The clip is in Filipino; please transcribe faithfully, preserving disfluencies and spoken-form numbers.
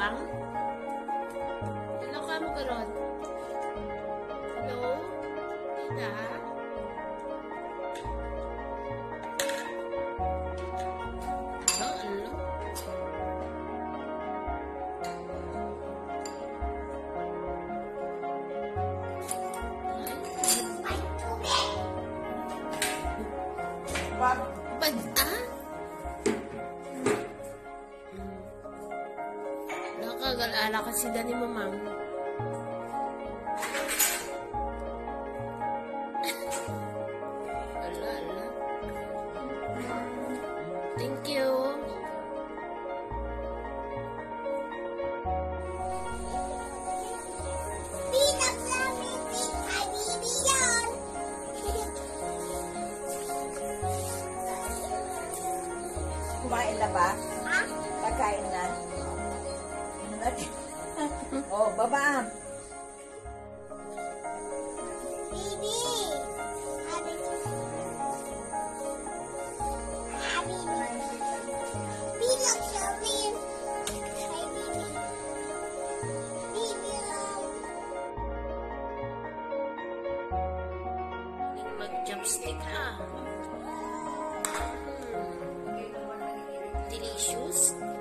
Bang? Hello ka mo karon? Hello? Tita? Hello, hello. Pag Pag, ah? Nakagal-ala kasi dani mo, ma'am. Ala, ala. Thank you. Pinag namin yung kaibigan. kumain na ba? Ha? Pagkain na? Oh, baba. Baby. Happy. Happy. Pinag namin. Hi, baby. Baby love. Mag-chopstick, ha? Hmm. Delicious.